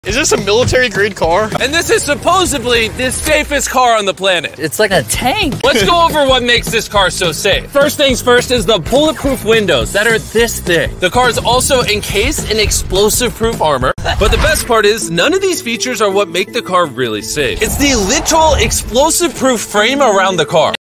Is this a military-grade car? And this is supposedly the safest car on the planet. It's like a tank. Let's go over what makes this car so safe. First things first is the bulletproof windows that are this thick. The car is also encased in explosive-proof armor. But the best part is, none of these features are what make the car really safe. It's the literal explosive-proof frame around the car.